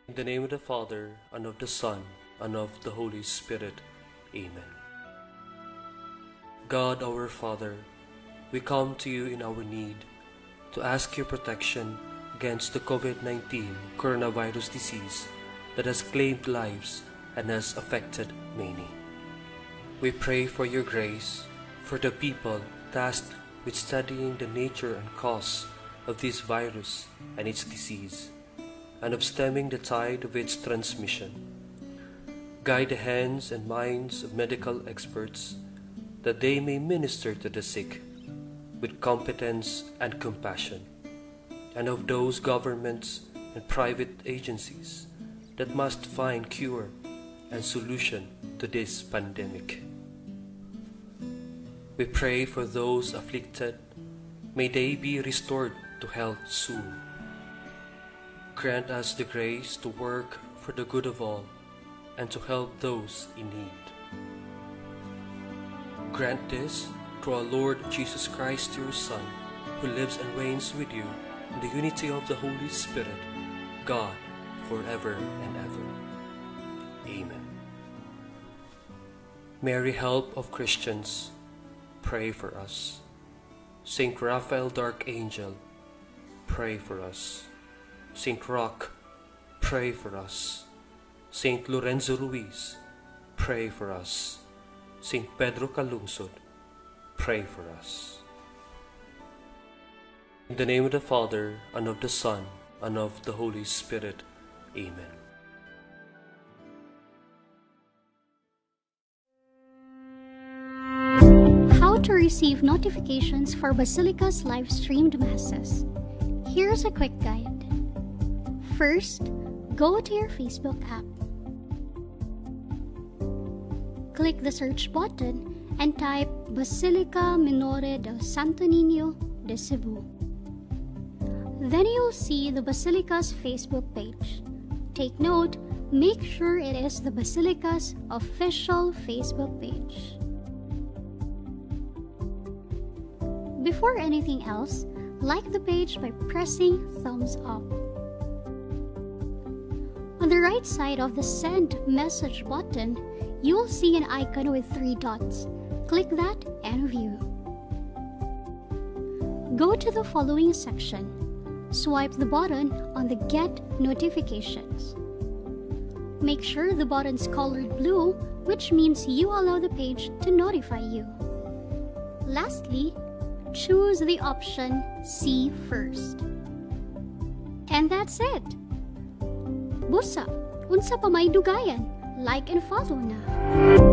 In the name of the Father, and of the Son, and of the Holy Spirit. Amen. God our Father, we come to you in our need to ask your protection against the COVID-19 coronavirus disease that has claimed lives and has affected many. We pray for your grace for the people tasked with studying the nature and cause of this virus and its disease, and of stemming the tide of its transmission. Guide the hands and minds of medical experts that they may minister to the sick with competence and compassion, and of those governments and private agencies that must find cure and solution to this pandemic. We pray for those afflicted. May they be restored to health soon. Grant us the grace to work for the good of all and to help those in need. Grant this through our Lord Jesus Christ, your Son, who lives and reigns with you in the unity of the Holy Spirit, God, forever and ever. Amen. Mary, help of Christians, pray for us. Saint Raphael, dark angel, pray for us. Saint Roch, pray for us. Saint Lorenzo Ruiz, pray for us. Saint Pedro Calungsod, pray for us. In the name of the Father, and of the Son, and of the Holy Spirit. Amen. How to receive notifications for Basilica's live-streamed Masses. Here's a quick guide. First, go to your Facebook app. Click the search button and type Basilica Minore del Santo Niño de Cebu. Then you'll see the Basilica's Facebook page. Take note, make sure it is the Basilica's official Facebook page. Before anything else, like the page by pressing thumbs up. On the right side of the Send Message button, you will see an icon with 3 dots. Click that and view. Go to the following section. Swipe the button on the Get Notifications. Make sure the button's colored blue, which means you allow the page to notify you. Lastly, choose the option See First. And that's it! Busa, unsa pa may dugayan? Like and follow na!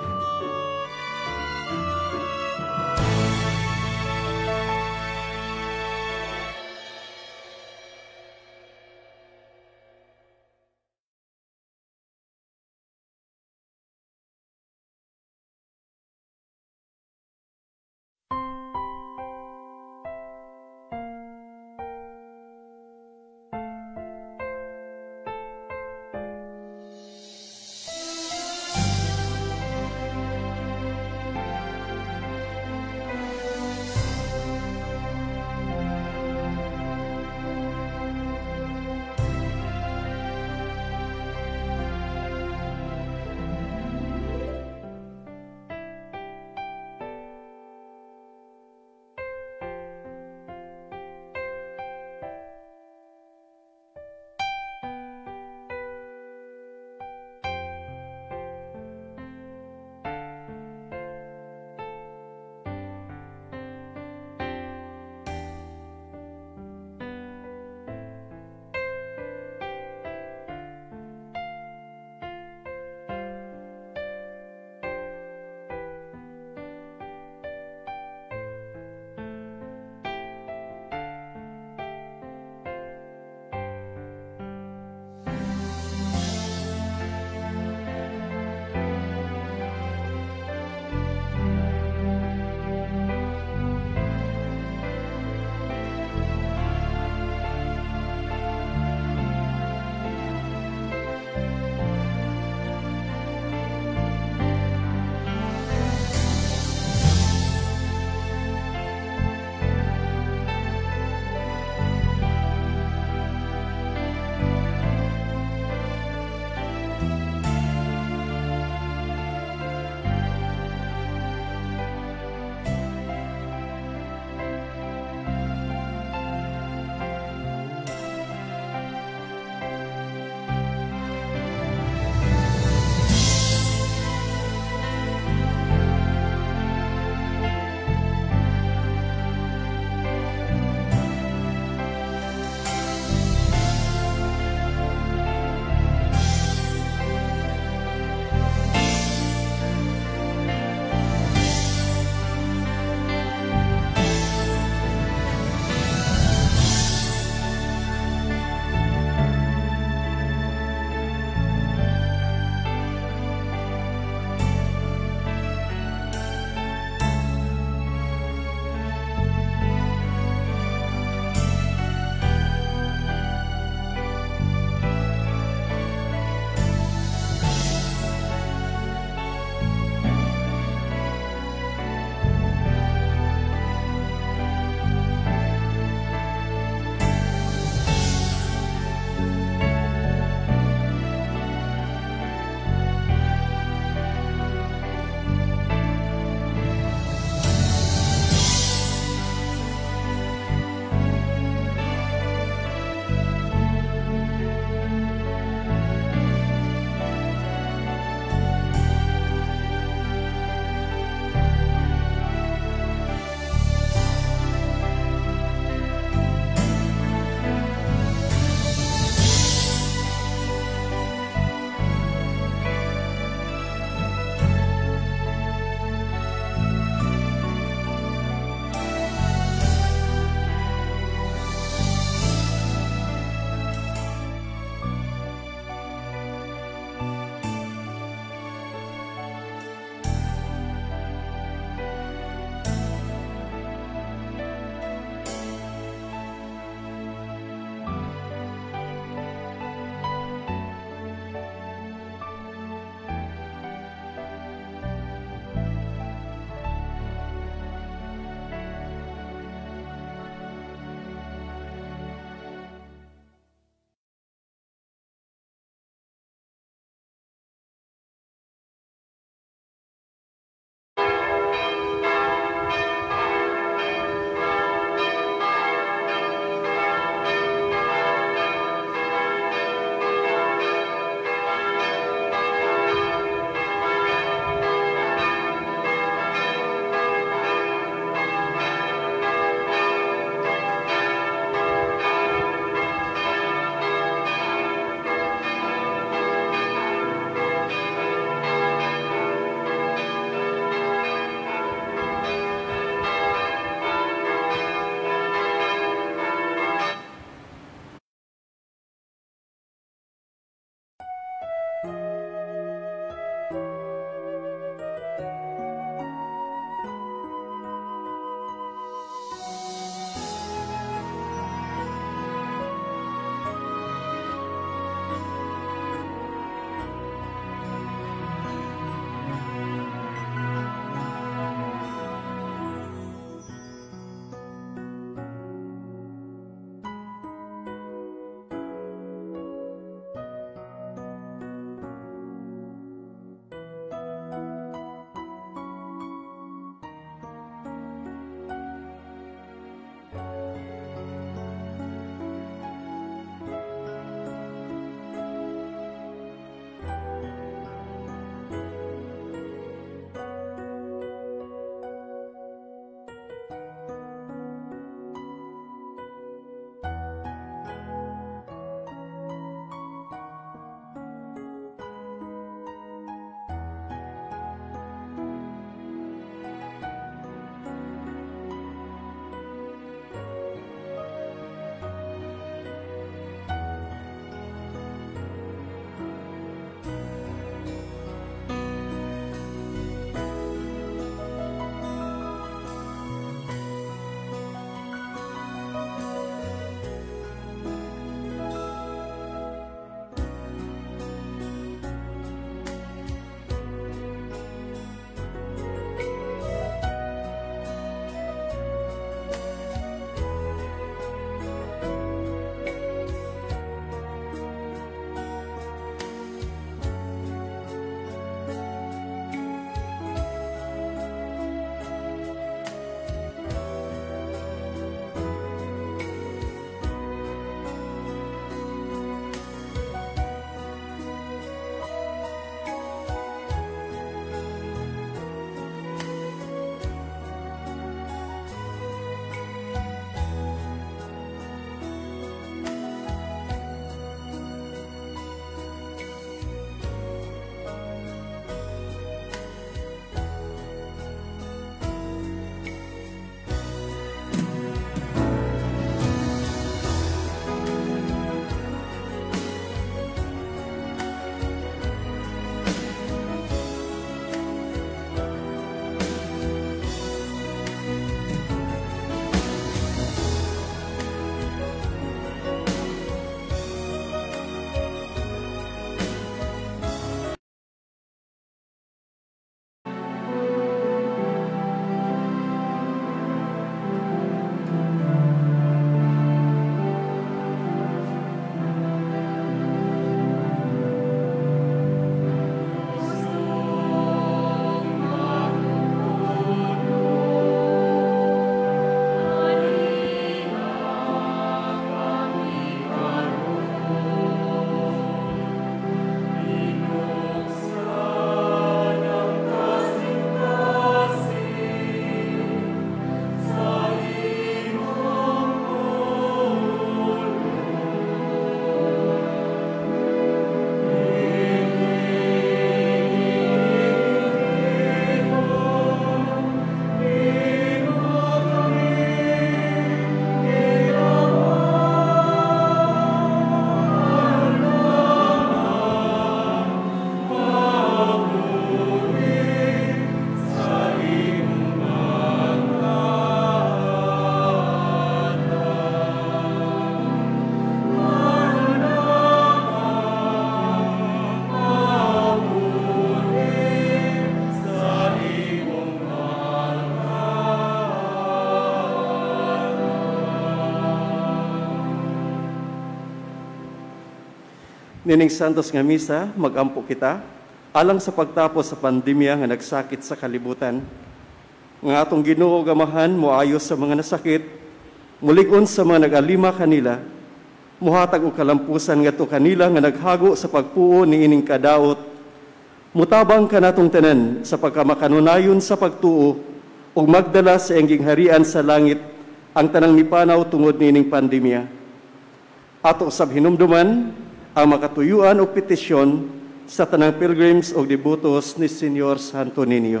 Nining santos nga misa, magampo kita, alang sa pagtapos sa pandemya nga nagsakit sa kalibutan. Nga atong Ginoo gamahan, moayos sa mga nasakit, muligon sa mga nag-alima kanila, muhatag o kalampusan nga to kanila nga naghago sa pagpuo ni ining kadaot, mutabang ka natong tanan sa pagkamakanunayon sa pagtuo ug magdala sa engging harian sa langit ang tanang nipanaw tungod nining pandemya. Ato sab hinumduman ang makatuyuan o petisyon sa tanang pilgrims o devotos ni Senyor Santo Niño.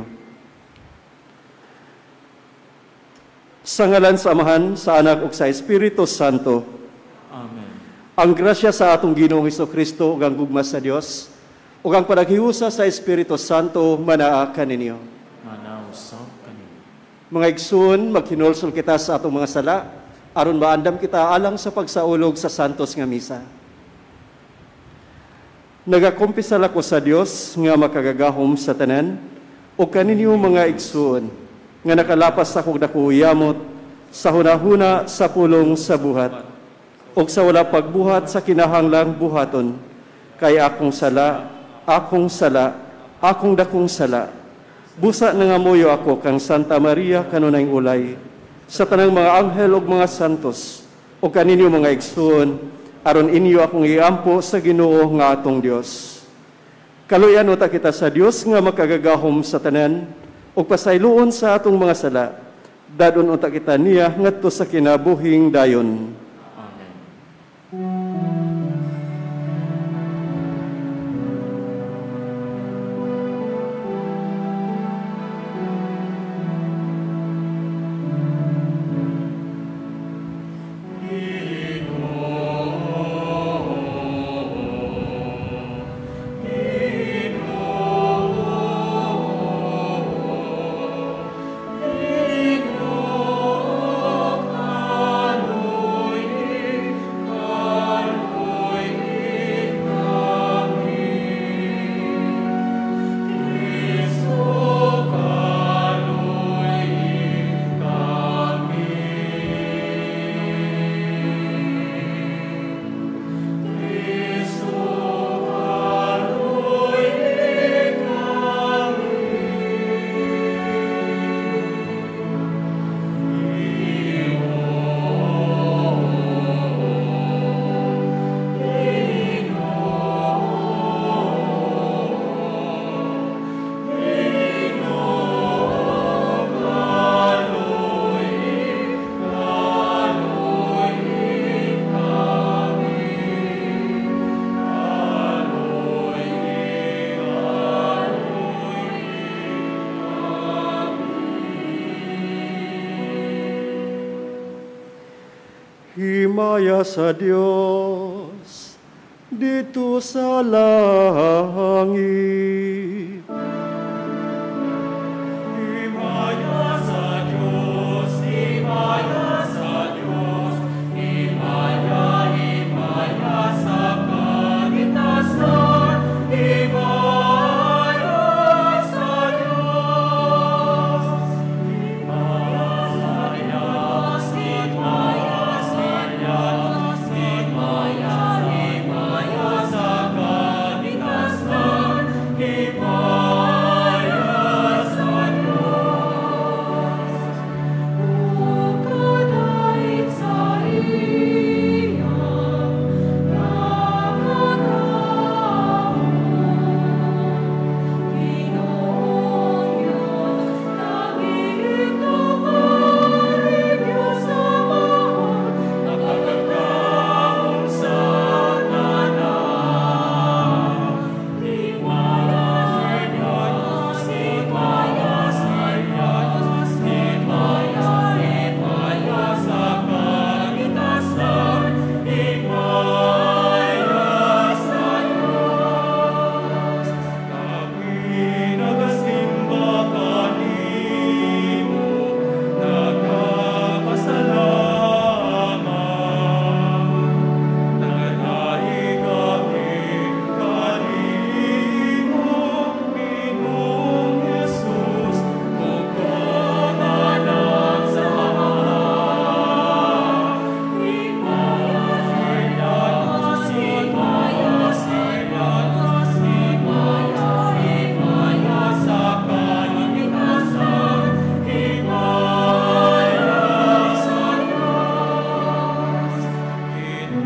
Sa ngalan sa Amahan, sa Anak ug sa Espiritu Santo. Amen. Ang grasya sa atong Ginoong Hesukristo ug ang gugma sa Dios ug ang panaghiusa sa Espiritu Santo manaa kaninyo. Manaw sa kanila. Mga igsoon, maghinulsol kita sa atong mga sala aron maandam kita alang sa pagsaulog sa santos nga misa. Nagakumpisal ako sa Dios nga makagagahom sa tanan o kaninyo mga igsoon nga nakalapas sa kong dakuyamot sa hunahuna sa pulong sa buhat o sa wala pagbuhat sa kinahanglang buhaton kay akong sala, akong dakong sala. Busa na nga moyo ako kang Santa Maria kanunay ulay sa tanang mga anghel ug mga santos o kaninyo mga igsoon aron inyo akong iampo sa Ginoo nga atong Dios. Kaluyan uta kita sa Dios nga makagagahom sa tanan ug pasayloon sa atong mga sala. Dadon unta kita niya ngadto sa kinabuhing dayon. Amen. Himaya sa Dios dito sa langit. Himaya sa Diyos, himaya sa Diyos, himaya, himaya sa kaligtasan, himaya sa Diyos. Himaya sa Diyos, himaya sa Diyos, himaya, himaya sa kaligtasan, himaya.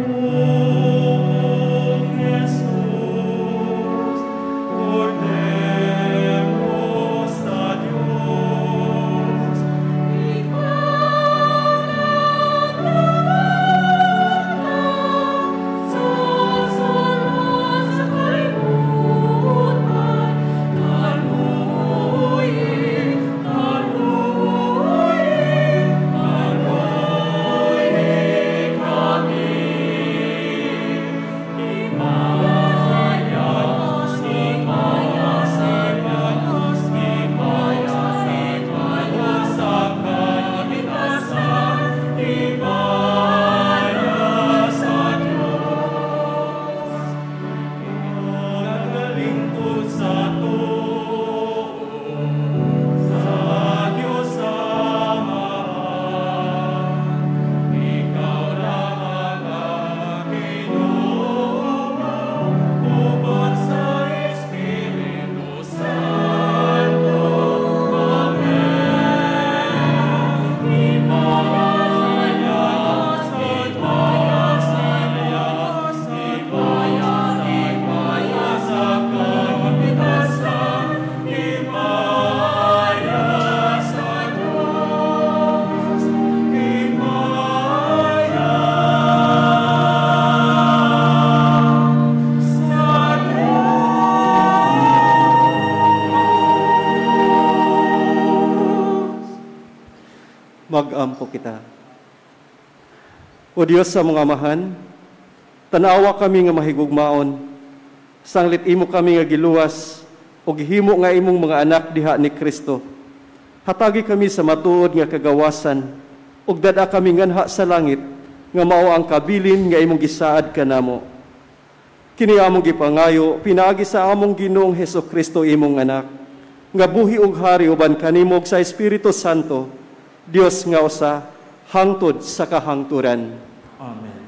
Mag-ampo kita. O Diyos sa mga amahan, tanawa kami nga mahigugmaon, sanglit imo kami nga giluwas, o gihimo nga imong mga anak diha ni Kristo. Hatagi kami sa matuod nga kagawasan, ug dada kami nganha sa langit, nga mao ang kabilin nga imong gisaad kanamo. Kini among gipangayo, pinaagi sa among Ginoong Hesukristo imong anak, nga buhi ug hari uban kanimog sa Espiritu Santo, Dios nga usa, hangtod sa kahangturan. Amen.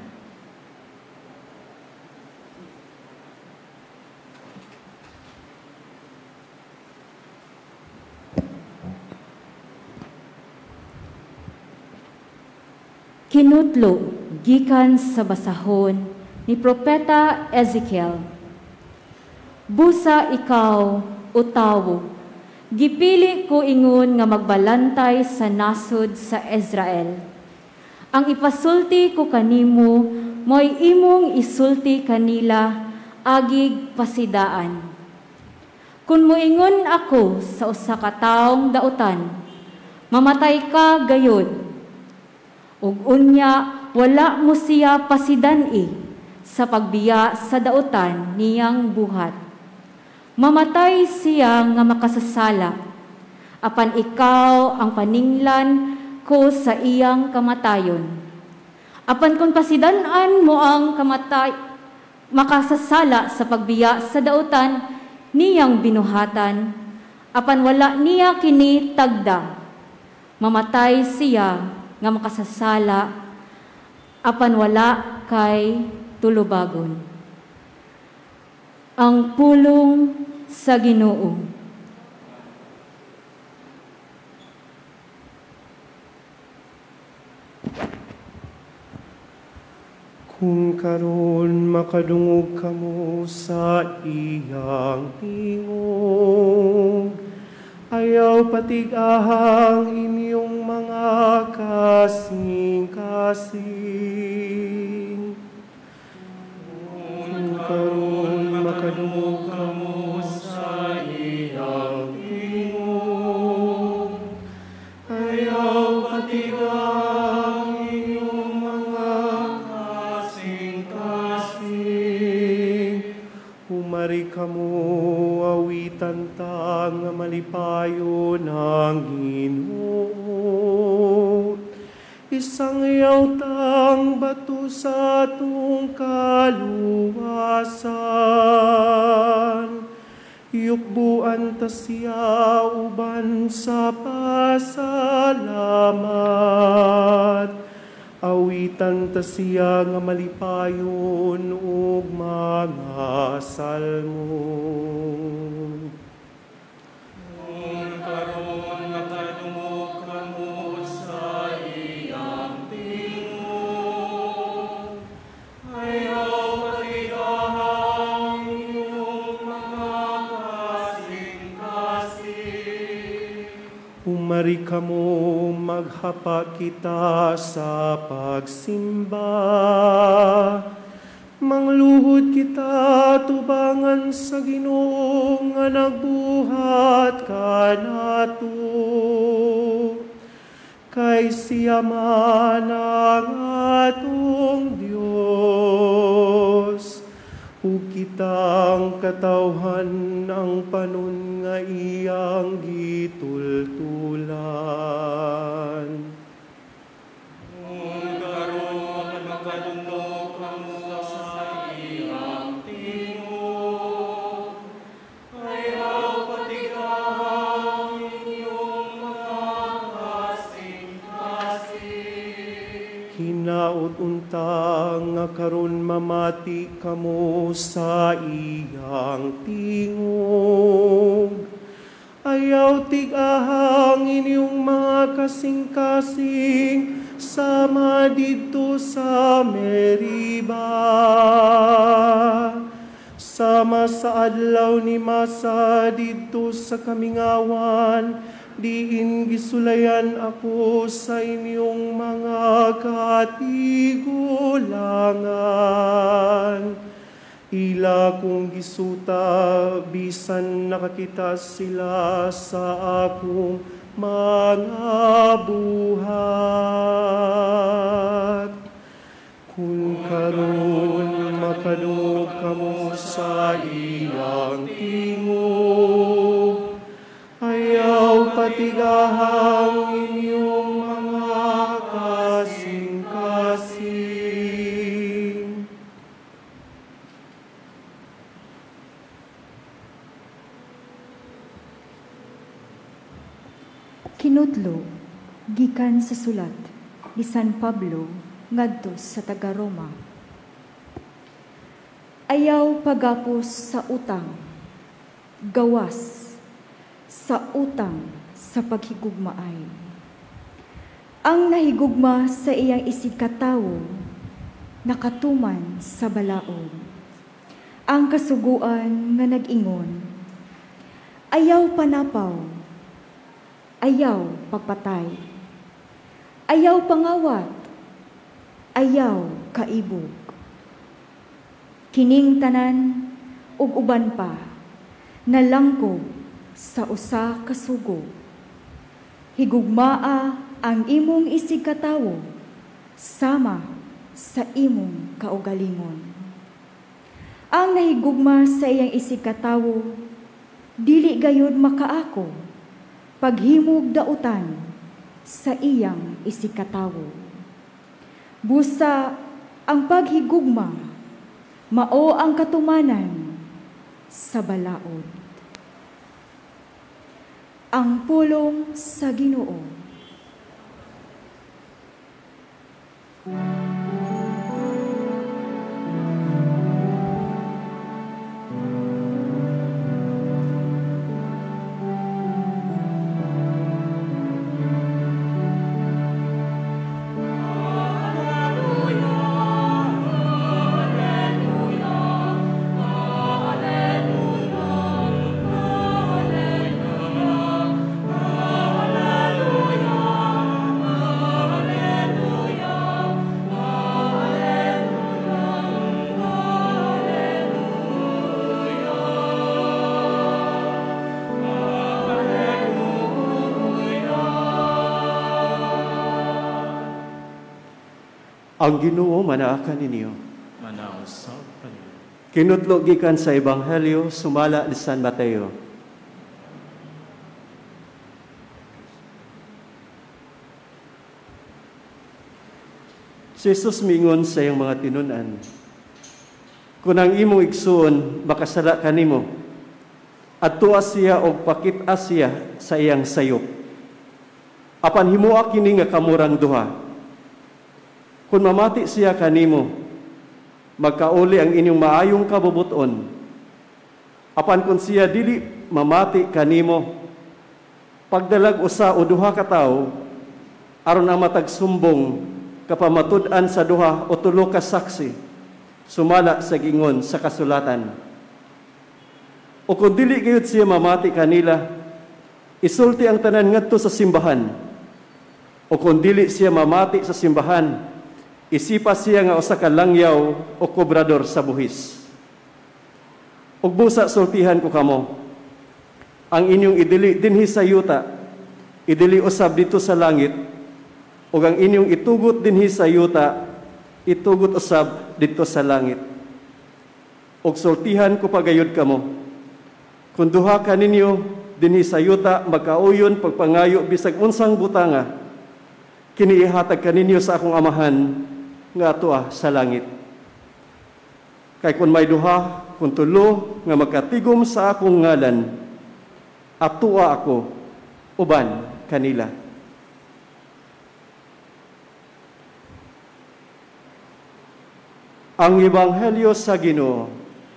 Kinutlo gikan sa basahon ni Propeta Ezekiel. Busa ikaw, o tawo, gipili ko ingon nga magbalantay sa nasod sa Israel. Ang ipasulti ko kanimo, mo'y imong isulti kanila, agig pasidaan. Kung moingon ako sa usa ka taong dautan, mamatay ka gayod. Ug unya, wala mo siya pasidani sa pagbiya sa dautan niyang buhat. Mamatay siya nga makasasala, apan ikaw ang paninglan ko sa iyang kamatayon. Apan kung pasidanan mo ang makasasala sa pagbiya sa dautan niyang binuhatan, apan wala niya kini tagda. Mamatay siya nga makasasala, apan wala kay tulubagon. Ang pulong sa Ginoo. Kung karon makadungog kamo sa iyang tingog, ayaw patigahang inyong mga kasing-kasing. Kung karon makadungog kamo sa iyang tingog, ayaw patigahang inyong mga kasing-kasing. Umari kamo awitan ta nga malipayo ng Ginoo. Isang yautang bato sa atong kaluwasan. Yukbuan ta siya uban sa pasalamat. Awitan ta siya nga malipayon ug mga salmo. Kung karon nakadungog kamo sa iyang tingog, Mari kamo maghapa kita sa pagsimba. Mangluhod kita tubangan sa Ginoo nga nagbuhat kanato. Kay siya man ang atong Dios. Ug kitang katawhan ang panon nga iyang gitultulan. Hinaot unta nga karon mamati kamo sa iyang tingog. Ayaw tig-ahang inyong mga kasing-kasing sama dito sa Meriba. Sama sa adlaw ni Masa dito sa Kamingawan, diin gisulayan ako sa inyong mga katigulangan. Ila kong gisuta, bisan nakakita sila sa akong mga buhat. Kung karon makadug kamo sa iyang tingog, ayaw patigahang inyong mga kasing-kasing. Kinutlo, gikan sa sulat ni San Pablo ngadto sa taga-Roma. Ayaw pagapos sa utang, gawas sa utang sa paghigugmaay. Ang nahigugma sa iyang isigkatawo, nakatuman sa balaod. Ang kasuguan nga nag-ingon, ayaw panapaw, ayaw pagpatay, ayaw pangawat, ayaw kaibog. Kining tanan ug uban pa, nalangkob sa usa ka sugo. Higugmaa ang imong isigkatawo sama sa imong kaugalingon. Ang nahigugma sa iyang isigkatawo, dili gayud makaako paghimog dautan sa iyang isigkatawo. Busa ang paghigugma, mao ang katumanan sa balaod. Ang pulong sa Ginoo. Ang Ginoo manaakan ninyo. Manausap kaniyo. Kinutlo gikan sa Ebanghelyo sumala ni San Mateo. Si Jesus mingon sa iyang mga tinunan, kung ang imong igsuon makasala kanimo, adtua siya og pakit-a siya sa iyang sayop. Apan himuak kini nga kamurang duha. Kung mamati siya kanimo, magkauli ang inyong maayong kabubuton. Apan kung siya dili mamati kanimo, pagdalag usa o duha ka tawo, aron ang matagsumbong kapamatud-an sa duha o tulo ka saksi, sumala sa gingon sa kasulatan. O kung dili gayud siya mamati kanila, Isulti ang tanan ngadto sa simbahan. O kung dili siya mamati sa simbahan, isipa siya nga usa ka langyaw o kobrador sa buhis. Ug busa sultihan ko kamo, ang inyong idili dinhi sa yuta, idili usab dito sa langit, ug ang inyong itugot dinhi sa yuta, itugot usab dito sa langit. Ug sultihan ko pagayod kamo, kung duha ka ninyo dinhi sa yuta magkauyon pagpangayo bisag unsang butanga, kini ihatag kaninyo sa akong amahan nga atoa sa langit. Kay kun may duha, kun tulo nga magkatigom sa akong ngalan, atoa ako uban kanila. Ang Ebanghelyo sa Ginoo.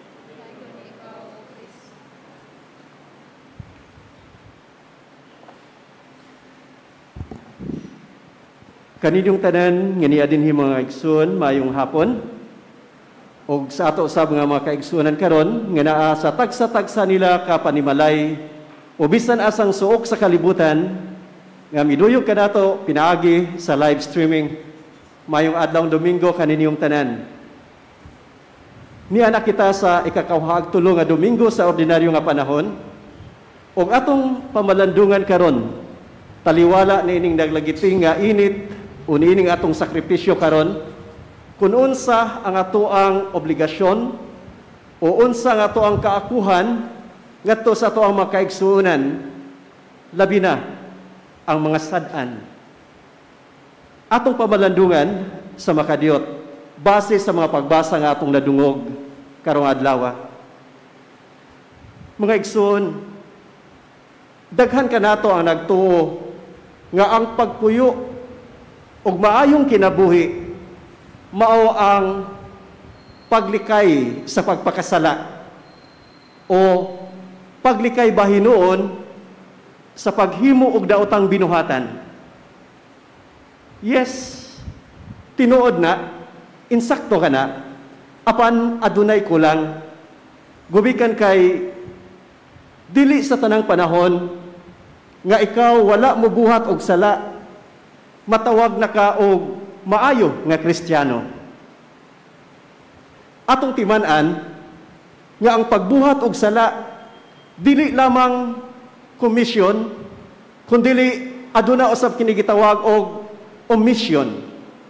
Kaninyong tanan nga niya dinhi mga igsoon mayong hapon, og sa ato usab nga mga kaigsuonan karon nga naa sa tagsa-tagsa nila kapanimalay o bisan asang suok sa kalibutan nga miduyog kanato pinaagi sa live streaming mayong adlawng Domingo kaninyong tanan. Niana kita sa ikakawhag tulo nga Domingo sa ordinaryo nga panahon, og atong pamalandungan karon taliwala niining naglagiting nga init unining atong sakripisyo karon, kung unsa ang atoang obligasyon o unsa ang atoang kaakuhan ngadto sa atoang mga kaigsuonan, labi na ang mga sad-an. Atong pamalandungan sa makadiyot base sa mga pagbasa nga atong nadungog karong adlaw. Mga igsoon, daghan kanato ang nagtuo nga ang pagpuyo ug maayong kinabuhi mao ang paglikay sa pagpakasala o paglikay bahinuon sa paghimo og daotang binuhatan. Yes, tinuod na, insakto ka na, apan adunay kulang. Gubikan kay dili sa tanang panahon nga ikaw wala mo buhat og sala, matawag na ka og maayo nga Kristiyano. Atong timan-an nga ang pagbuhat og sala dili lamang komisyon, kundi aduna usab kini gitawag og omission.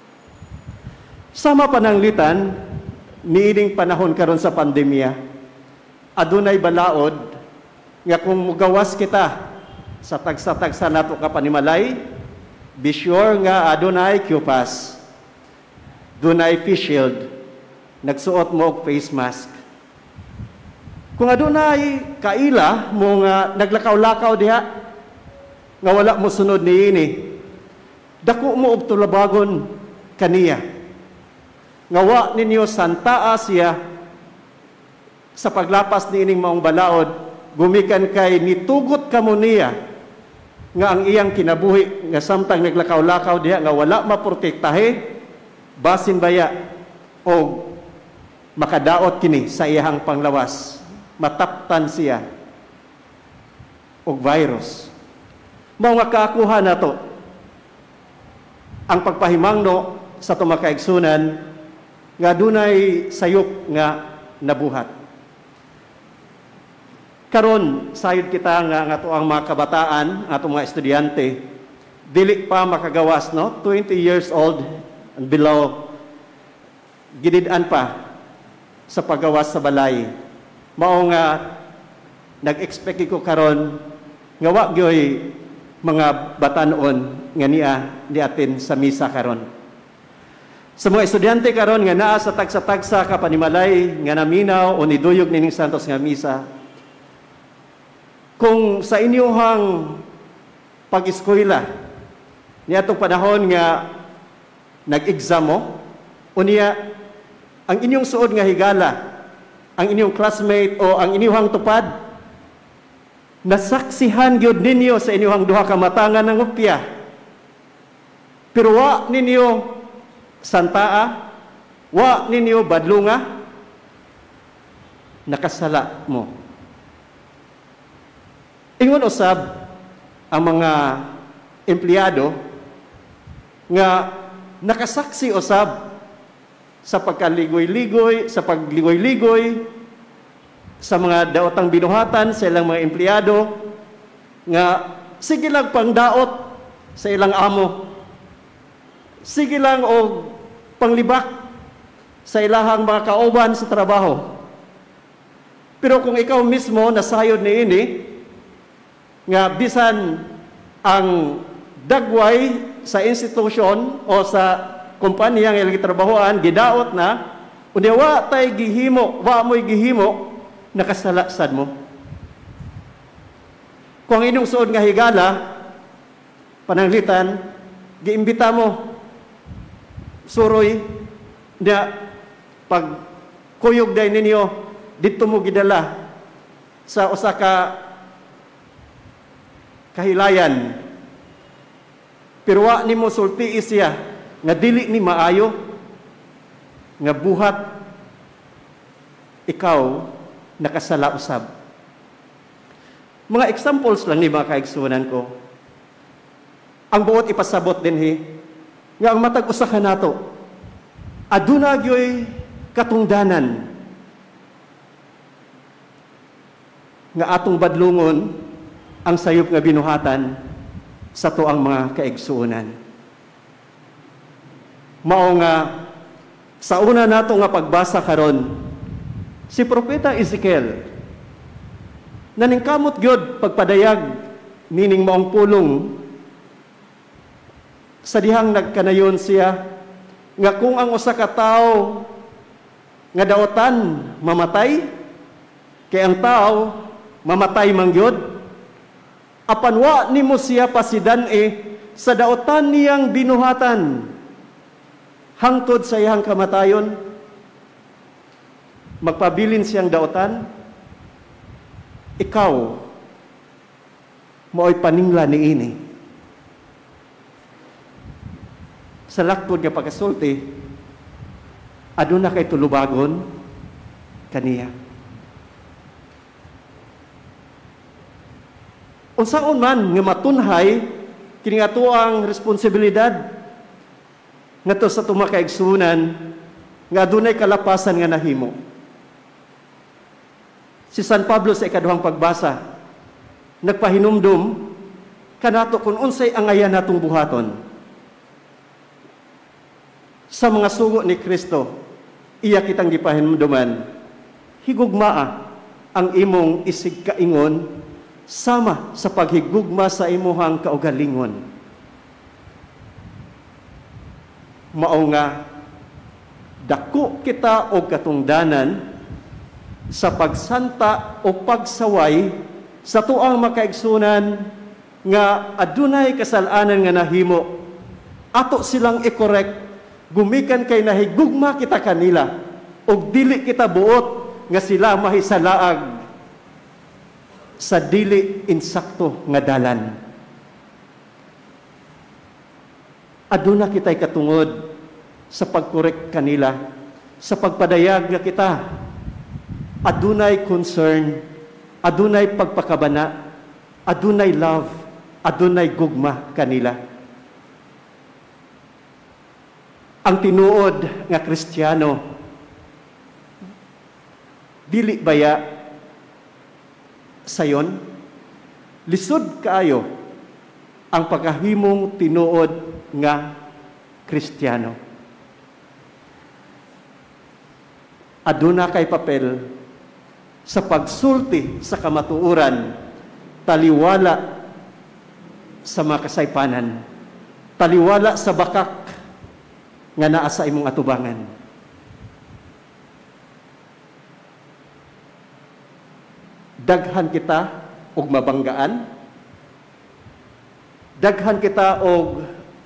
Sama pananglitan niining panahon karon sa pandemya, adunay balaod nga kung mugawas kita sa tagsa-tagsa nato kapanimalay, be sure nga adunay QPAS, dunay face shield, nagsuot mo og face mask. Kung adunay kaila mo nga naglakaw-lakaw diha, nga wala mo sunod niini, dako mo og tulabagon kaniya. Nga wa ninyo santaa siya sa paglapas niining maong balaod, gumikan kay nitugot kamo niya nga ang iyang kinabuhi nga samtang naglakaw-lakaw diha nga wala maprotektahe basin baya o makadaot kini sa iyang panglawas, mataptan siya og virus. Mao nga kaakuha nato ang pagpahimangno sa tumakaigsunan nga dunay sayop nga nabuhat. Karon sayod kita nga ato ang mga kabataan, ato mga estudyante, dili pa makagawas, no? 20 years old and below, gidid-an pa sa paggawas sa balay. Mao nga nag-expect ko karon nga wa gyoy mga batanon nga niya diatin sa misa karon. Sa mga estudyante karon nga naa sa tagsa-tagsa kapanimalay nga naminaw o niduyog nining santos nga misa, kung sa inyong pag-eskwela niadtong panahon nga nag-exam mo, unya ang inyong suod nga higala, ang inyong classmate o ang inyong tupad, nasaksihan gyud ninyo sa inyong duha ka matangan ng upya. Pero wa ninyo santaa, wa ninyo badlunga, nakasala mo. Ingon usab, ang mga empleyado nga nakasaksi usab sa pagkaligoy-ligoy, sa pagligoy-ligoy sa mga daotang binuhatan sa ilang mga empleyado nga sige lang pangdaot sa ilang amo. Sige lang og panglibak sa ilahang mga kauban sa trabaho. Pero kung ikaw mismo nasayod niini nga bisan ang dagway sa institusyon o sa kumpanya nga ilang trabahoan gidaot na unya wa tay gihimo, wa mo'y gihimo nakasalasad mo. Kung inyong suod nga higala pananglitan giimbita mo suroy na pag kuyog day ninyo dito mo gidala sa usa ka kahilayan. Pero wa nimo sulti siya nga dili ni maayo nga buhat ikaw nakasala usab. Mga examples lang ni mga kaigsunan ko. Ang buot ipasabot dinhi nga ang matag usa ka nato aduna gyoy katungdanan nga atong badlungon ang sayop nga binuhatan sa tuang mga kaigsuonan. Mao nga sa una nato nga pagbasa karon si Propeta Ezekiel naningkamot gyud pagpadayag meaning maong pulong sa dihang nagkanayon siya nga kung ang usa ka tawo nga daotan mamatay kay ang tawo mamatay man gyud apan wa nimo siya pasidan-e sa daotan niyang binuhatan hangtod sa iyang kamatayon magpabilin siyang daotan ikaw mao'y paningla niini sa laktod nga pagkasulti aduna kay tulubagon kaniya. Unsaon man nga matunhay kini nga tuang responsibilidad ngadto sa tumakaigsunan nga adunay kalapasan nga nahimo. Si San Pablo sa ikaduhang pagbasa nagpahinumdum kanato kung unsay angayan natong buhaton. Sa mga sugo ni Kristo, iya kitang gipahinumduman, higugmaa ang imong isig kaingon sama sa paghigugma sa imuhang kaugalingon. Mao nga dako kita og katungdanan sa pagsanta o pagsaway sa tuang makaigsunan nga adunay kasalanan nga nahimo. Ato silang i-correct gumikan kay nahigugma kita kanila og dili kita buot nga sila mahisalaag sa dili insakto nga dalan. Aduna kitay katungod sa pagkorek kanila, sa pagpadayag nga kita. Adunay concern, adunay pagpakabana, adunay love, adunay gugma kanila. Ang tinuod nga Kristiyano, dili baya sayon, lisod kaayo ang pagkahimong tinuod nga Kristiyano. Aduna kay papel sa pagsulti sa kamatuuran, taliwala sa mga kasaypanan, taliwala sa bakak nga naa sa imong atubangan. Daghan kita og mabanggaan, daghan kita og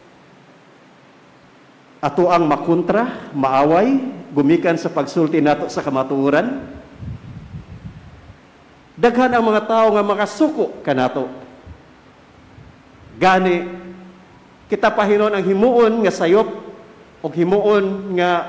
ato ang makontra, maaway, gumikan sa pagsulti nato sa kamatuoran. Daghan ang mga tao nga makasuko kanato. Gani kita pahinon ang himuon nga sayop o himuon nga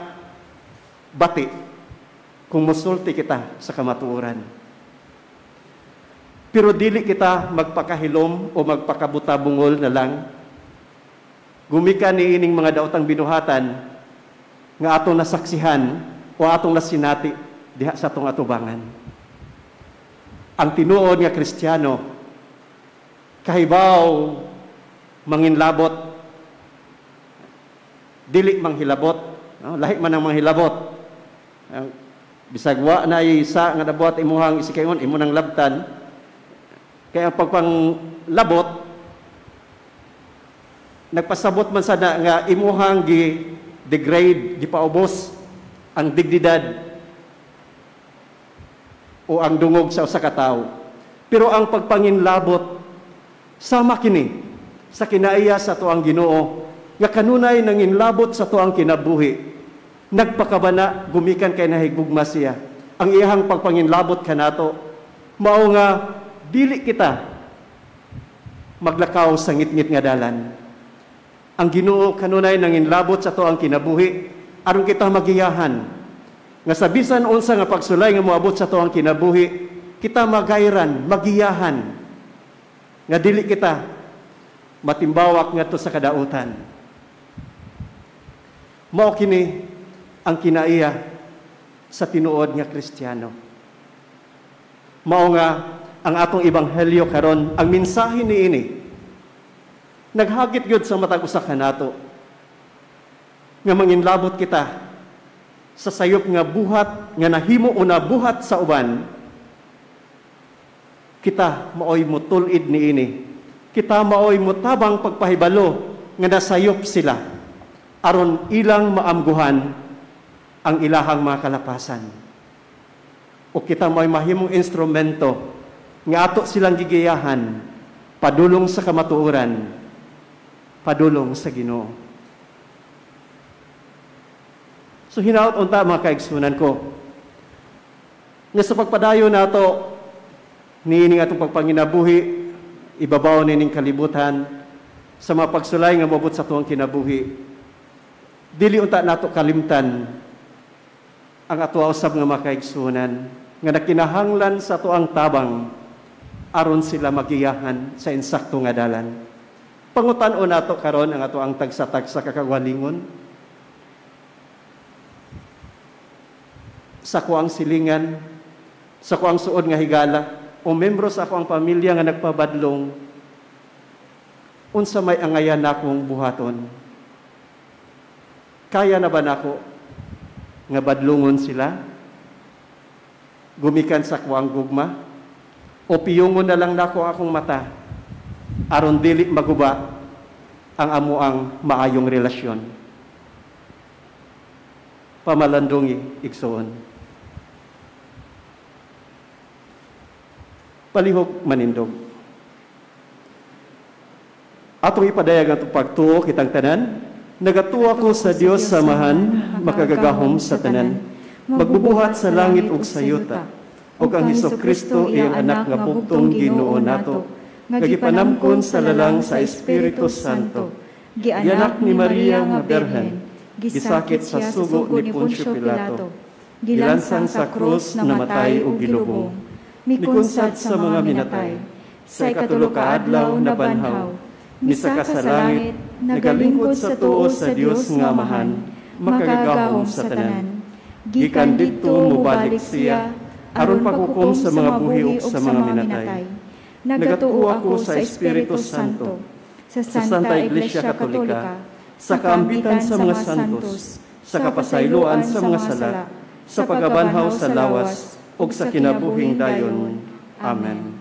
bati kung musulti kita sa kamatuoran. Pero dili kita magpakahilom o magpakabutabungol na lang. Gumikan ni ining mga daotang binuhatan nga atong nasaksihan o atong nasinati diha sa atong atubangan. Ang tinuod nga Kristiyano, kahibaw manginlabot, dili manghilabot, no? Lahi man ang manghilabot. Bisag wa na isa nga nabuhat imuhang isikayon, imo nang labtan. Kaya ang pagpanglabot, nagpasabot man sana nga imuhang gi-degrade, gipaubos ang dignidad o ang dungog sa usa ka tawo. Pero ang pagpanginlabot sama kini sa kinaiya sa tuang Ginoo nga kanunay nanginlabot sa tuang kinabuhi. Nagpakabana gumikan kay nahigugma siya. Ang iyang pagpanginlabot kanato mao nga dili kita maglakaw sa ngit-ngit nga dalan. Ang Ginoo kanunay nanginlabot sa tuang kinabuhi aron kita magiyahan nga sa bisan unsa nga pagsulay nga moabot sa tuang kinabuhi, kita magayran, magiyahan nga dili kita matimbawak ngadto sa kadautan. Mao kini ang kinaiya sa tinuod nga Kristiyano. Mao nga ang atong ebanghelyo karon, ang mensahe niini naghagit gyud sa matag usa kanato nga manginlabot kita sa sayop nga buhat nga nahimo una buhat sa uban. Kita maoy mutulid niini, kita maoy mutabang pagpahibalo nga nasayop sila aron ilang maamguhan ang ilahang mga kalapasan. O kita maoy mahimong instrumento nga ato silang gigiyahan padulong sa kamatuoran, padulong sa Ginoo. So hinaut unta mga kaigsunan ko nga sa pagpadayon nato niining atong pagpanginabuhi, ibabaw nining kalibutan sa mga pagsulay nga moabot sa tuwang kinabuhi. Dili unta nato kalimtan ang ato usab nga mga kaigsunan nga nakinahanglan sa tuang tabang aron sila magiyahan sa insakto nga dalan. Pangutan-o nato karon ang ato ang tagsa-tagsa kakagwalingon sa kuang silingan, sa kuang suod nga higala, o membro sa kuang pamilya nga nagpabadlong, unsa may angayan nakong buhaton. Kaya na ba nako nga badlungon sila? Gumikan sa kuang gugma? O piyungon na lang nako akong mata, aron dili maguba ang amuang maayong relasyon. Pamalandungi, igsoon. Palihog manindog. Atong ipadayag atong pagtuo kitang tanan, nagatuwa ko sa Dios samahan, makagagahom sa tanan, magbubuhat sa langit ug sa yuta, ug ang Hesukristo iyang anak nga bugtong Ginoo nato, nga gipanamkon sa lalang sa Espiritu Santo, gianak ni Maria nga Berhen, gisakit sa sugo ni Poncio Pilato, gilansang sa krus, namatay ug gilubong, mikunsad sa mga minatay, sa ikatulo ka adlaw nabanhaw, misaka sa langit, nagalingkod sa tuo sa Dios nga Amahan, makagagahom sa tanan. Gikan didto mubalik siya, aron paghukom sa mga buhi ug sa mga minatay. Nagatuo ako sa Espiritu Santo, sa Santa Iglesia Katolika, sa kaambitan sa mga santos, sa kapasayloan sa mga sala, sa pagabanhaw sa lawas, ug sa kinabuhing dayon. Amen.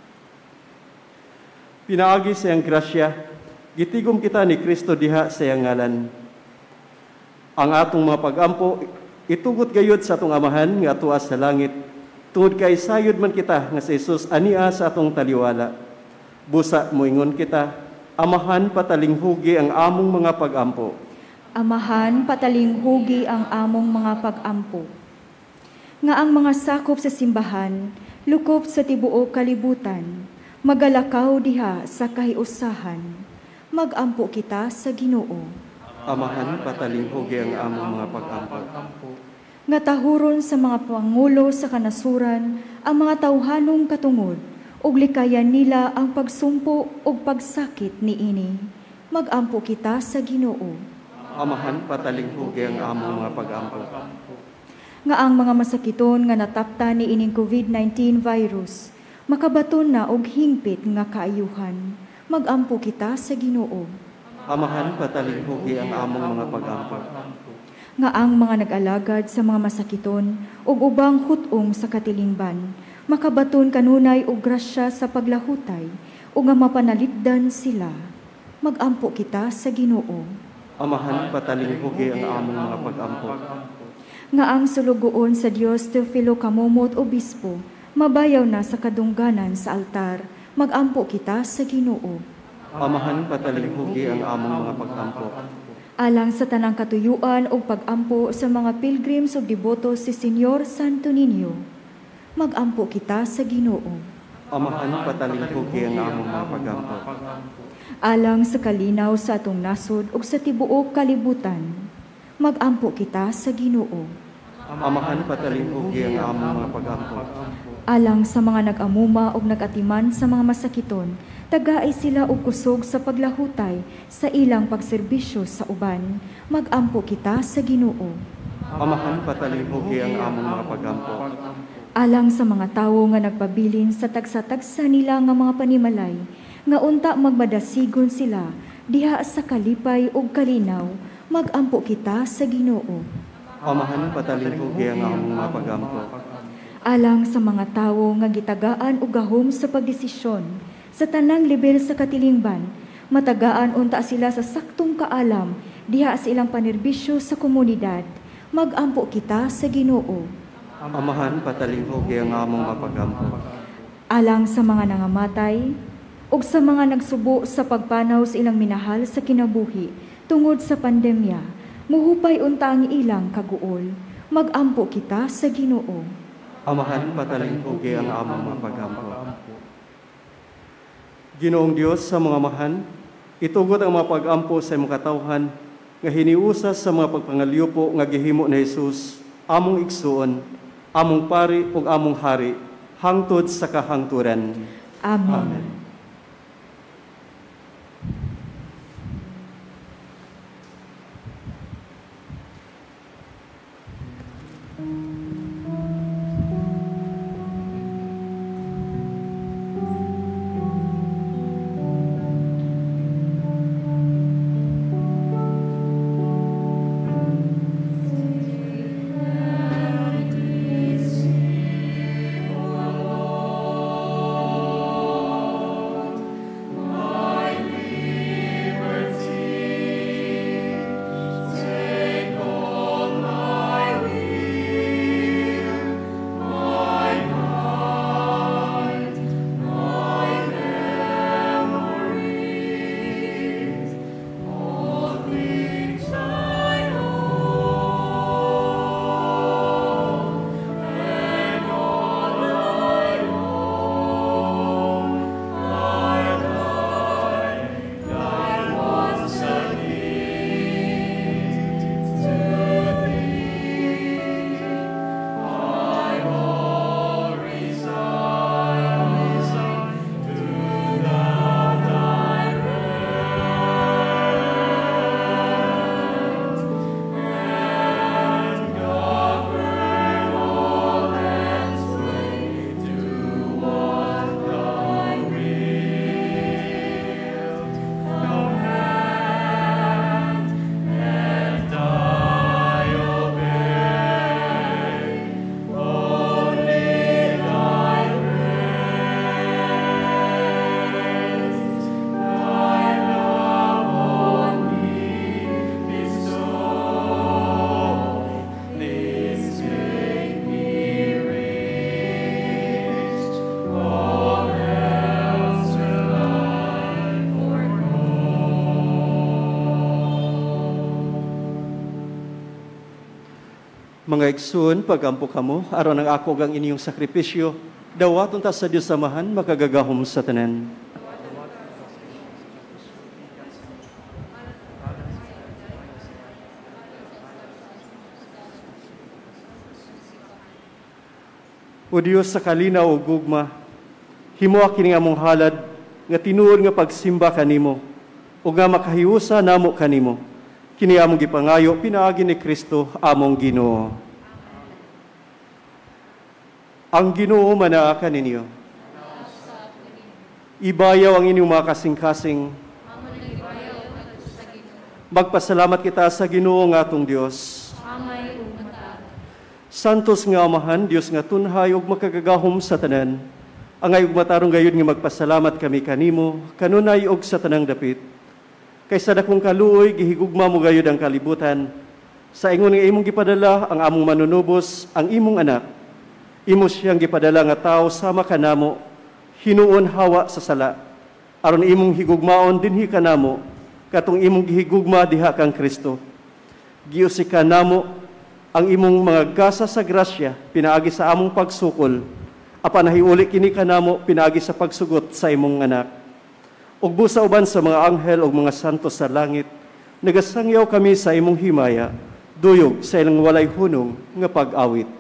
Pinaagi sa iyang grasya, gitigom kita ni Kristo diha sa iyang ngalan. Ang atong mga pag-ampo, itugot gayud sa atong Amahan nga atuwa sa langit, tungod kay sayod man kita nga si Jesus ania sa atong taliwala. Busa moingon kita, Amahan patalinghugi ang among mga pag-ampo. Amahan patalinghugi ang among mga pag-ampo. Nga ang mga sakop sa simbahan, lukop sa tibuok kalibutan, magalakaw diha sa kahiusahan, mag-ampo kita sa Ginoo. Amahan patalinghugi ang among mga pag-ampo. Nga tahuron sa mga pangulo sa kanasuran, ang mga tawhanong katungod, ug likayan nila ang pagsumpo ug pagsakit niini. Mag-ampo kita sa Ginoo. Amahan, patalinghugi ang among mga pag-ampo. Nga ang mga masakiton nga natapta ni ining COVID-19 virus, makabaton na og hingpit nga kaayuhan. Mag-ampo kita sa Ginoo. Amahan, patalinghugi ang among mga pag-ampo. Nga ang mga nag-alagad sa mga masakiton ug ubang hutong sa katilingban, makabaton kanunay og grasya sa paglahutay ug nga mapanalipdan sila. Mag-ampo kita sa Ginoo. Amahan, patalinghugi ang among mga pag-ampo. Nga ang sulugoon sa Dios Teofilo Kamomot Obispo, mabayaw na sa kadungganan sa altar. Mag-ampo kita sa Ginoo. Amahan, patalinghugi ang among mga pag-ampo. Alang sa tanang katuyuan o pag-ampo sa mga pilgrims o deboto si Senyor Santo Niño, mag-ampo kita sa Ginoo. Amahan, patalinghugi ang among mga pag-ampo. Alang sa kalinaw sa atong nasod o sa tibuok kalibutan, mag-ampo kita sa Ginoo. Amahan, patalinghugi ang among mga pag-ampo. Alang sa mga nag-amuma o nag-atiman sa mga masakiton, tagaay sila og kusog sa paglahutay sa ilang pagserbisyo sa uban, mag-ampo kita sa Ginoo. Amahan, patalinghugi ang among mga pag-ampo. Alang sa mga tawo nga nagpabilin sa tagsa-tagsa nila nga mga panimalay, nga unta magmadasigon sila diha sa kalipay ug kalinaw, mag-ampo kita sa Ginoo. Amahan, patalinghugi ang among mga pag-ampo. Alang sa mga tawo nga gitagaan og gahom sa pagdesisyon sa tanang level sa katilingban, matagaan unta sila sa saktong kaalam diha sa ilang panerbisyo sa komunidad, mag-ampo kita sa Ginoo. Amahan, patalinghugi ang among mga pag-ampo. Alang sa mga nangamatay ug sa mga nagsubo sa pagpanaw sa ilang minahal sa kinabuhi tungod sa pandemya, muhupay unta ang ilang kaguol, mag-ampo kita sa Ginoo. Amahan, patalinghugi ang among mga pag-ampo. Ginoong Dios sa mga amahan, itugot ang mga pag-ampo sa imong katawhan nga hiniusas sa mga pagpangalyupo nga gihimo ni Jesus, among igsuon, among pari ug among hari, hangtod sa kahangturan. Amen. Amen. Mga igsoon, pagampo kamo, aron ang ako ang inyong sakripisyo, dawaton ta sa Dios samahan, makagagahom sa tanan. O Diyos sa kalinaw o gugma, Himoa kini among halad nga tinuod nga pagsimba kanimo ug nga makahiusa namo kanimo. Kini among gipangayo pinaagi ni Kristo among Ginoo. Ang Ginoo manaa kaninyo. Ibayaw ang inyong mga kasing-kasing. Magpasalamat kita sa Ginoo nga atong Dios. Santos nga Amahan, Dios nga tunhay ug makagagahom sa tanan. Angay ug matarong gayud nga magpasalamat kami kanimo, kanunay ug sa tanang dapit. Kaysa dakong kaluoy gihigugma mo gayud ang kalibutan. Sa ingon nga imong gipadala ang among manunubos, ang imong anak. Imo siyang gipadala nga tawo sama kanamo, hinuon hawa sa sala. Aron imong higugmaon dinhi kanamo, katong imong gihigugma diha kang Kristo. Giusikan namo ang imong mga gasa sa grasya pinaagi sa among pagsukol, apan nahiuli kini kanamo pinaagi sa pagsugot sa imong anak. Ug busa uban sa mga anghel ug mga santos sa langit, nagasangyaw kami sa imong himaya, duyog sa ilang walay hunong nga pag-awit.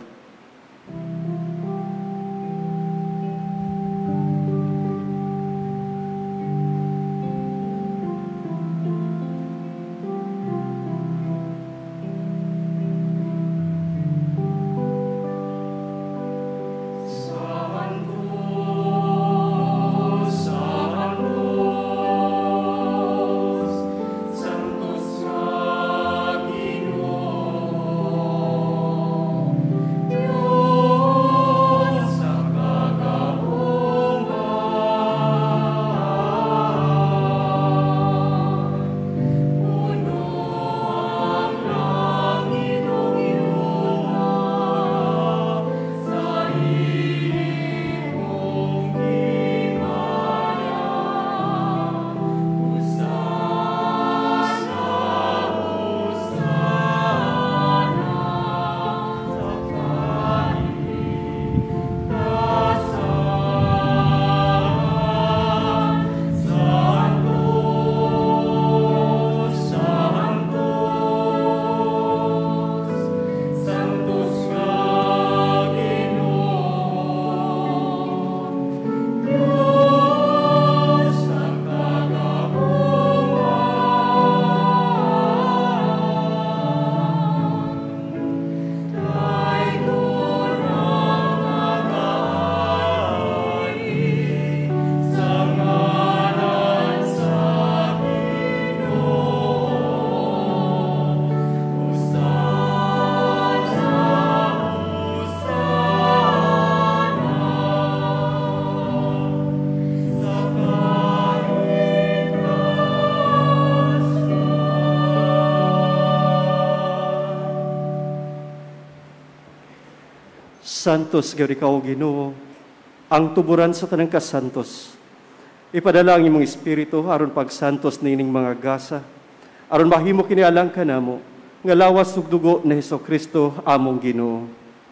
Santos gayud ikaw, Ginoo, ang tuburan sa tanang kasantos. Ipadala ang imong espiritu aron pagsantos nining mga gasa, aron mahimo kini alang kanamo nga lawas ug dugo ni Hesukristo among Ginoo.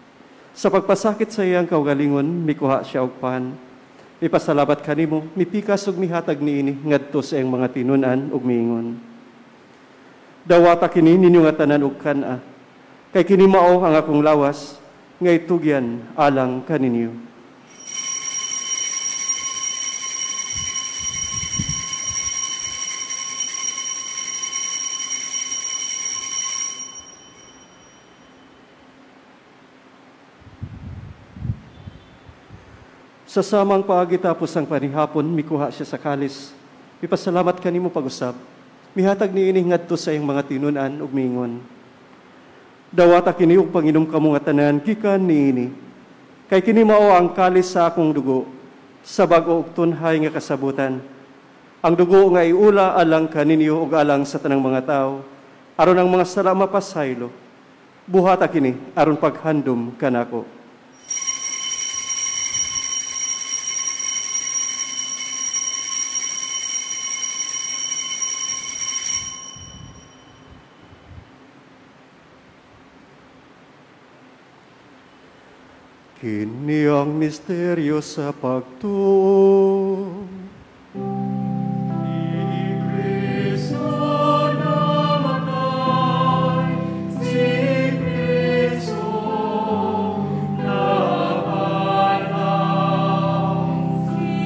Sa pagpasakit sa iyang kaugalingon, mikuha siya og pan. Ipasalamat kanimo, mipikas ug mihatag niini ngadto sa iyang mga tinunan ug miingon. Dawata kini ninyo nga tanan ug kana, kay kini mao ang akong lawas nga itugyan alang kaninyo. Sa samang paagi tapos ang panihapon, mikuha siya sa kalis. Ipasalamat kanimo pag-usab. Mihatag niini ngadto sa iyang mga tinunan ug miingon. Dawata kini ug panginom kamo nga tanan gikan niini. Kay kini mao ang kalis sa akong dugo, sa bag-o ug tunhay nga kasabutan. Ang dugo nga iula alang kaninyo ug alang sa tanang mga tawo, aron ang mga sala mapasaylo. Buhata kini aron paghandom kanako. Kini ang misteryo sa pagtuo. Si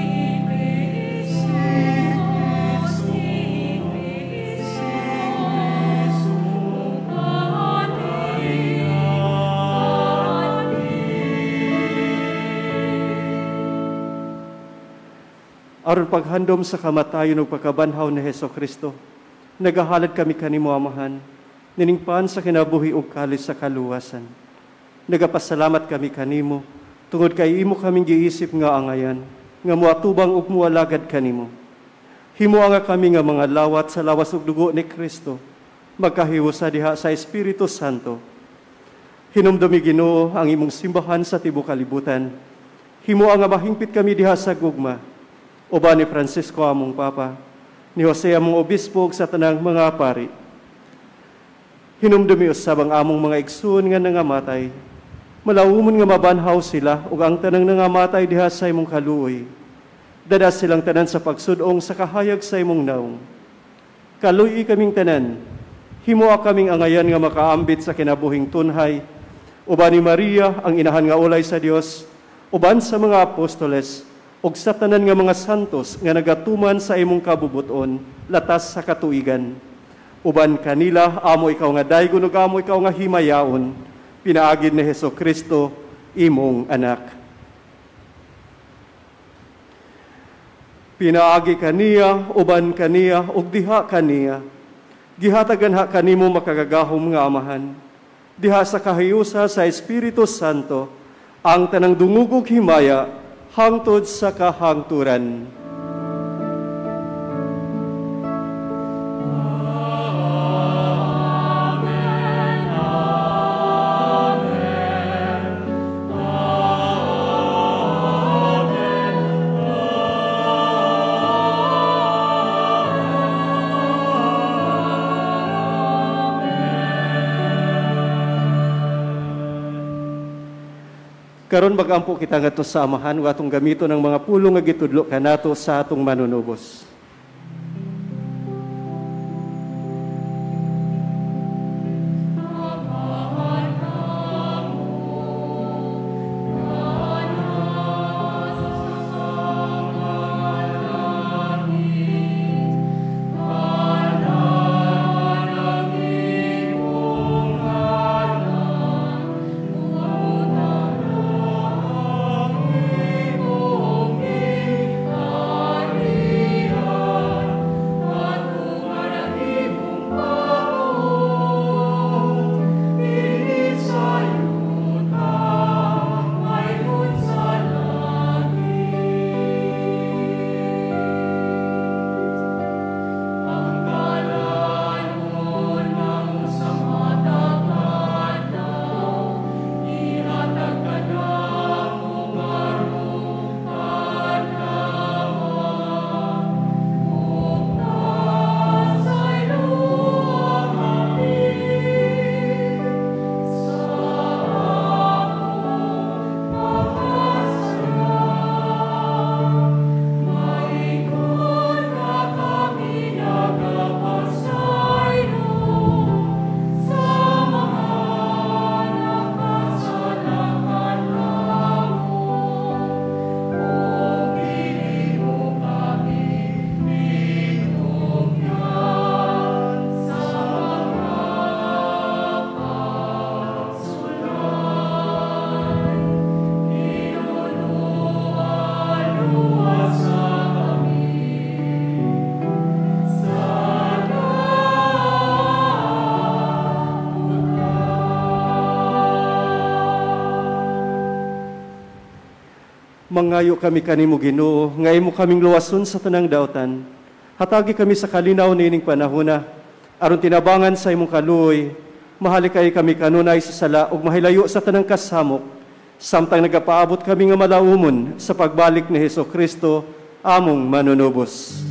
aron paghandom sa kamatayon ug pagkabanhaw ni Hesus Kristo. Nagahalad kami kanimo, Amahan, niningpan sa kinabuhi ug kalis sa kaluwasan. Nagapasalamat kami kanimo, tungod kay imo kaming giisip nga angayan, nga muatubang ug mualagad kanimo. Himo nga kami nga mga lawat sa lawas ug dugo ni Kristo, magkahiusa diha sa Espiritu Santo. Hinumdumi, Ginoo, ang imong simbahan sa tibuok kalibutan. Himo nga mahingpit kami diha sa gugma, uban ni Francisco among Papa, ni Jose among Obispo ug sa tanang mga pari. Hinumdumi usab ang among mga igsoon nga nangamatay, malawomon nga mabanhaw sila ug ang tanang nangamatay diha sa imong kaluoy. Dada silang tanan sa pagsudong sa kahayag sa imong naong. Kaluoy kaming tanan, himoa kaming angayan nga makaambit sa kinabuhing tunhay, uban ni Maria ang inahan nga ulay sa Dios, uban sa mga apostoles, ug sa tanan nga mga santos nga nagatuman sa imong kabubuton latas sa katuigan. Uban kanila, amo ikaw nga daygon ug amo ikaw nga himayaon, pinaagid ni Hesus Kristo, imong anak. Pinaagi kaniya, uban kaniya, ug diha kaniya. Gihatagan ha kanimo makagagahom nga Amahan. Diha sa kahayusa sa Espiritu Santo, ang tanang dungugog himaya, hangtod sa kahangturan. Karon magampo kita ngadto sa Amahan ug atong gamito ng mga pulong nga gitudlo kanato sa atong manunubos. Mangayo kami kanimo, Ginoo, nga imo kaming luwason sa tanang daotan. Hatagi kami sa kalinaw nining panahona, aron tinabangan sa imong kaluoy, mahali kay kami kanunay sa sala ug mahilayo sa tanang kasamok, samtang nagapaabot kami nga malaumon sa pagbalik ni Hesus Kristo, among manunubos.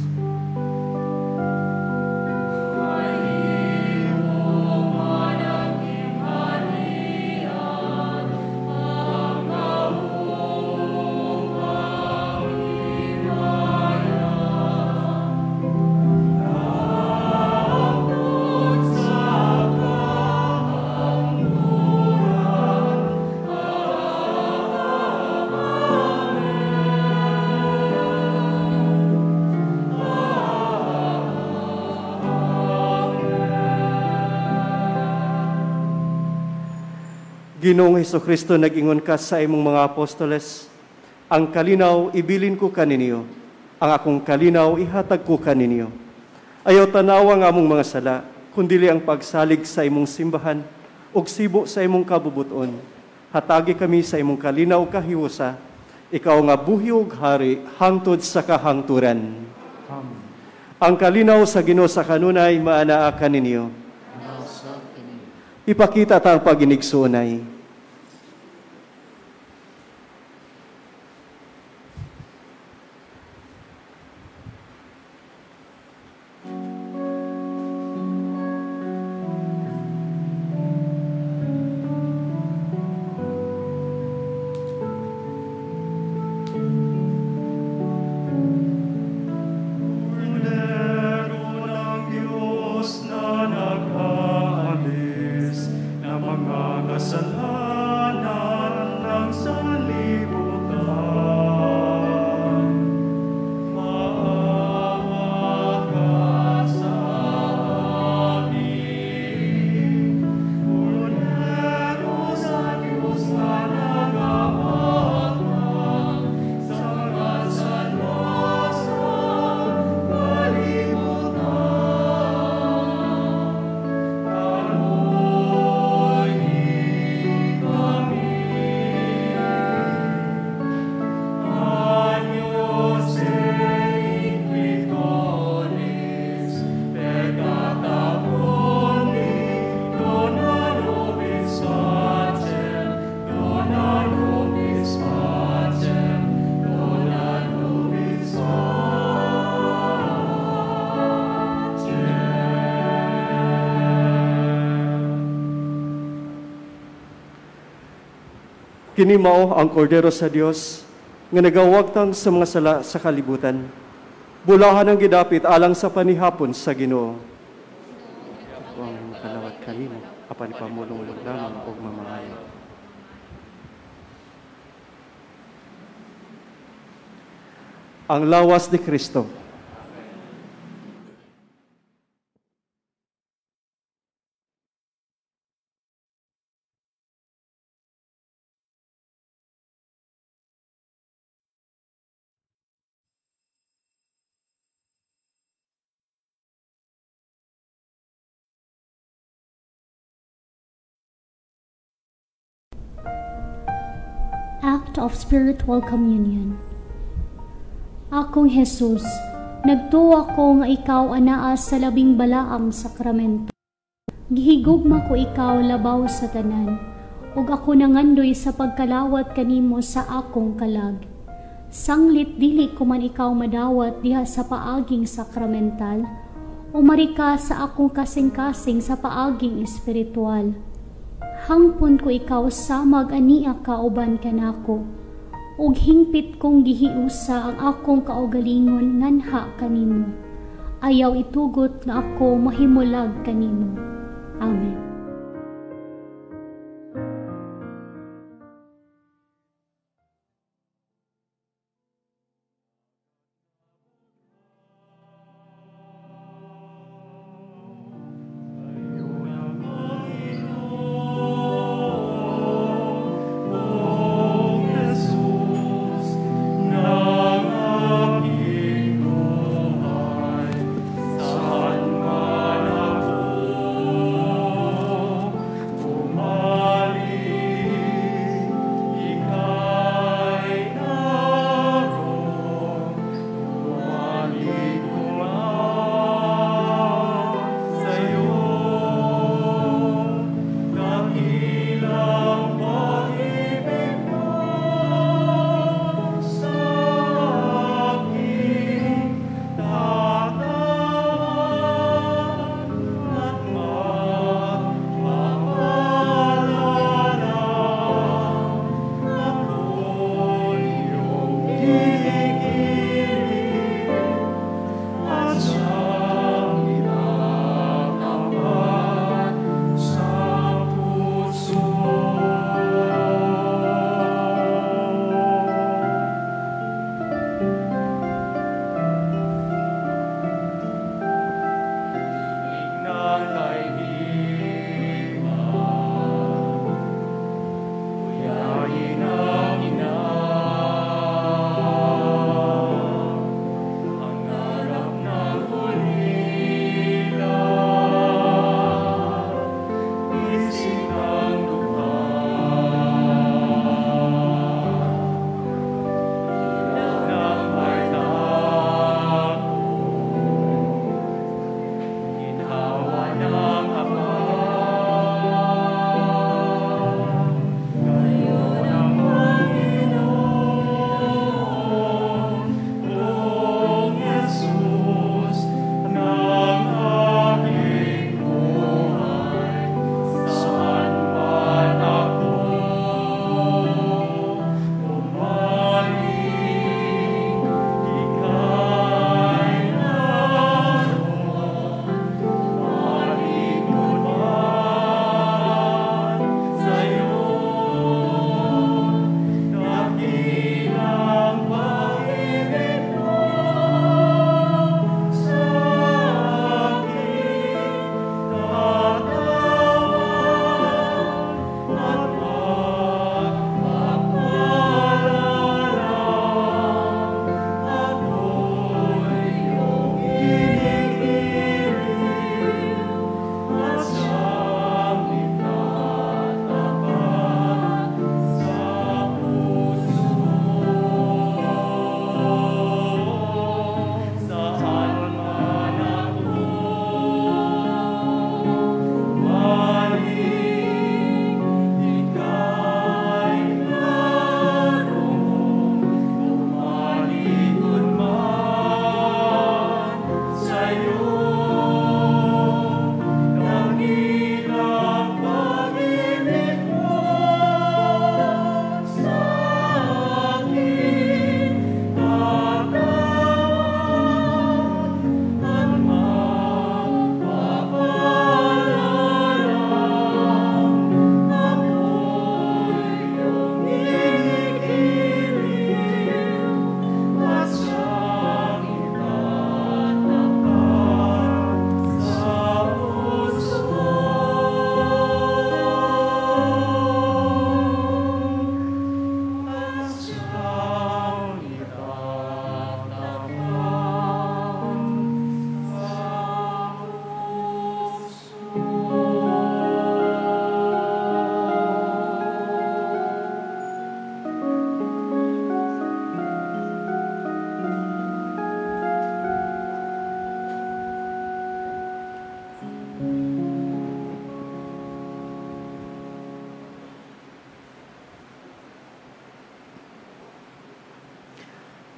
Ginoong Hesukristo, nag-ingon ka sa imong mga apostoles, ang kalinaw ibilin ko kaninyo, Ang akong kalinaw ihatag ko kaninyo. Ayaw tanawa nga among mga sala, kundili ang pagsalig sa imong simbahan, ug sibo sa imong kabubuton. Hatagi kami sa imong kalinaw kahiusa, ikaw nga buhi ug hari, hangtod sa kahangturan. Amen. Ang kalinaw sa Ginoo sa kanunay maanaa kaninyo. Ipakita ta ang paginigsunay. Kini mao ang kordero sa Dios nga nagawagtang sa mga sala sa kalibutan. Bulahan ang gidapit alang sa panihapon sa Ginoo. Ang kalawat kanimo apan pamulong lamang og mamahayo. Ang lawas ni Kristo. Act of Spiritual Communion. Akong Jesus, nagtuwa ko nga ikaw anaa sa labing balaang sakramento. Gihigugma ko ikaw labaw sa tanan, ug ako nangandoy sa pagkalawat kanimo sa akong kalag. Sanglit dili ko man ikaw madawat diha sa paaging sakramental, umari ka sa akong kasing-kasing sa paaging espiritual. Hangpon ko ikaw samag ania kauban kanako, ug hingpit kong gihiusa ang akong kaugalingon nganha kanimo. Ayaw itugot nga ako mahimulag kanimo. Amen.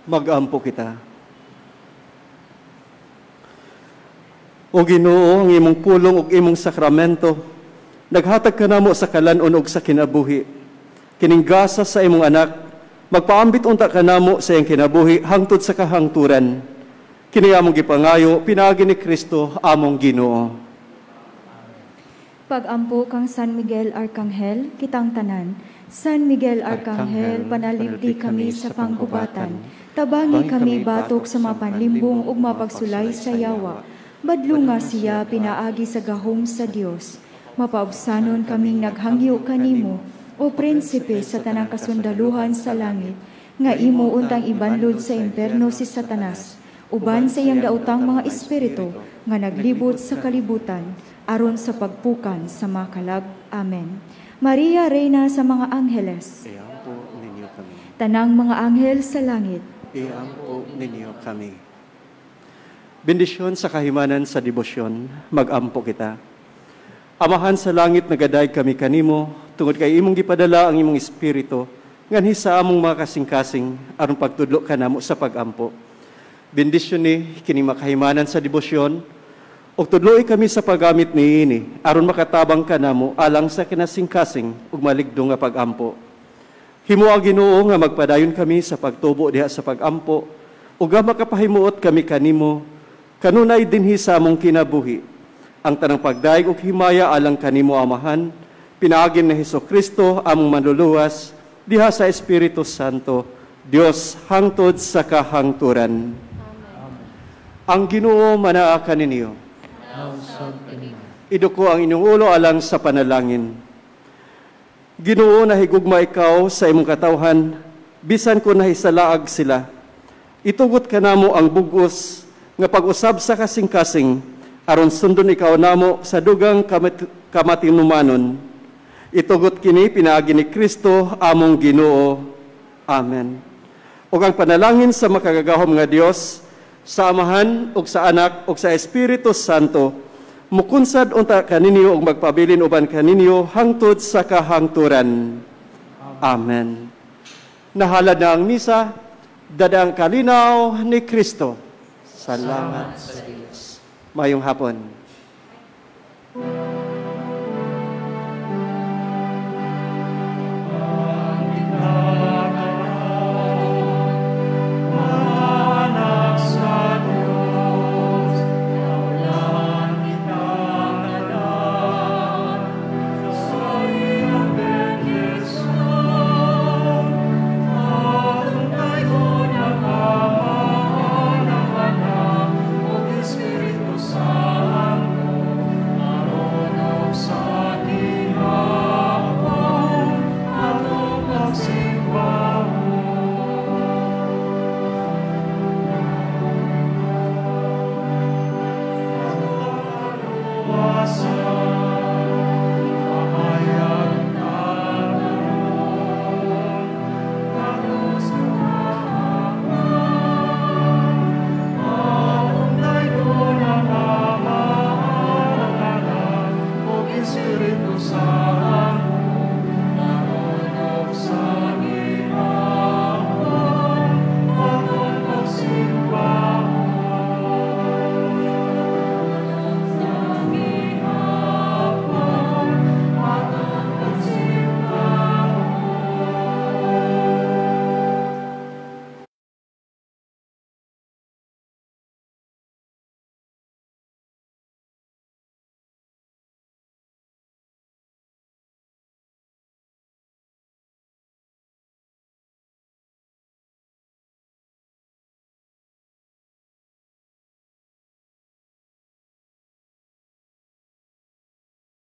Mag-ampo kita. O Ginoo, ang imong pulong ug imong sakramento, naghatag ka namo sa kalanon ug sa kinabuhi. Kininggasa sa imong anak, magpaambit unta ka namo sa iyang kinabuhi hangtod sa kahangturan. Kini among gipangayo, pinaagi ni Kristo among Ginoo. Pag-ampo kang San Miguel Arcangel, kitang tanan. San Miguel Arcangel, panalipdi kami sa panggubatan. Tabangi kami batok sa mapanlimbong ug mapagsulay sa yawa. Badlunga siya pinaagi sa gahom sa Dios. Mapaubsanon kaming naghangyo kanimo, o prinsipe sa tanang kasundaluhan sa langit, nga imo untang ibanlod sa imperno si Satanas, uban sa iyang daotang mga espiritu nga naglibot sa kalibutan, aron sa pagpukan sa makalag. Amen. Maria, Reyna sa mga angheles, Iampo ninyo kami. tanang mga anghel sa langit, Iampo ninyo kami. Bendisyon sa kahimanan sa debosyon, mag-ampo kita. Amahan sa langit, nagaday kami kanimo, tungod kay imong gipadala ang imong espiritu, nganhi sa among mga kasing-kasing, aron pagtudlo ka namo sa pag-ampo. Bendisyon ni kini makahimanan sa debosyon, ug tudloy kami sa paggamit niini, aron makatabang ka namo alang sa kinasing-kasing ug maligdo nga pag-ampo. Himuha Ginoo nga magpadayon kami sa pagtubo diha sa pag-ampo, ug nga makapahimuot kami kanimo, kanunay dinhi sa among kinabuhi, ang tanang pagdaig ug himaya alang kanimo Amahan, pinaagin na Hesukristo among manluluwas, diha sa Espiritu Santo, Dios hangtod sa kahangturan. Ang Ginoo manaa kaninyo. Iduko ang inyong ulo alang sa panalangin. Ginoo, nahigugma ikaw sa imong katawhan, bisan ko nahisalaag sila. Itugot ka namo ang bugos nga pag-usab sa kasing-kasing, aron sundon ikaw namo sa dugang kamatinumanon. Itugot kini pinaagi ni Kristo among Ginoo. Amen. Ug ang panalangin sa makagagahom nga Dios, sa Amahan ug sa Anak ug sa Espiritu Santo, mukunsad unta kaninyo ug magpabilin uban kaninyo hangtod sa kahangturan. Amen. Nahalad na ang misa, dadang kalinaw ni Kristo. Salamat sa Diyos. Mayong hapon.